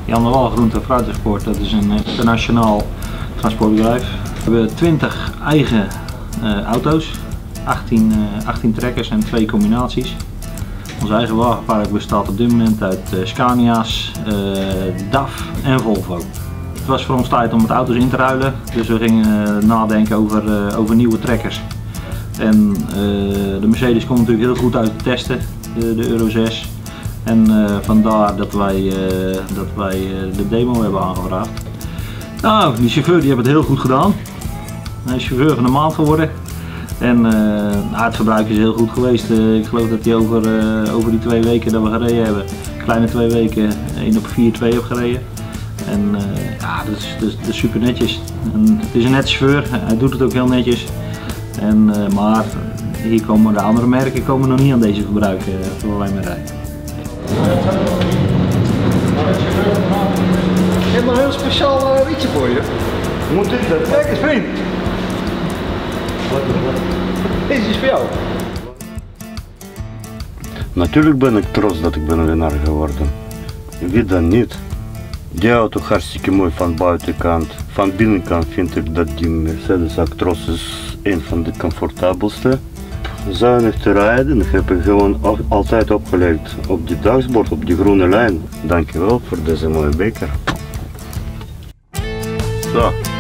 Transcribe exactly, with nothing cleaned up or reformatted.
Jan de Wal Groente- en Fruitexport, dat is een internationaal transportbedrijf. We hebben twintig eigen uh, auto's, achttien, uh, achttien trekkers en twee combinaties. Ons eigen wagenpark bestaat op dit moment uit uh, Scania's, uh, D A F en Volvo. Het was voor ons tijd om met auto's in te ruilen, dus we gingen uh, nadenken over, uh, over nieuwe trekkers. En uh, de Mercedes komt natuurlijk heel goed uit te testen, de, de Euro zes. En uh, vandaar dat wij, uh, dat wij uh, de demo hebben aangevraagd. Nou, die chauffeur die heeft het heel goed gedaan. Hij is chauffeur van de maand geworden. En uh, nou, het verbruik is heel goed geweest. Uh, ik geloof dat hij over, uh, over die twee weken dat we gereden hebben, kleine twee weken, één op vier twee heb gereden. En uh, ja, dat is, dat, is, dat is super netjes. En het is een net chauffeur, hij doet het ook heel netjes. En, uh, maar hier komen de andere merken komen nog niet aan deze verbruik uh, waar wij mee rijden. Ik heb nog een heel speciaal uh, liedje voor je. Moet dit dat? Kijk eens vriend. Deze is voor jou. Natuurlijk ben ik trots dat ik ben winnaar geworden. Wie dan niet? Die auto hartstikke mooi van buitenkant. Van binnenkant vind ik dat die Mercedes Actros is een van de comfortabelste. Zuinig te rijden heb ik gewoon altijd opgelegd op die dashboard, op die groene lijn. Dankjewel voor deze mooie beker. Zo.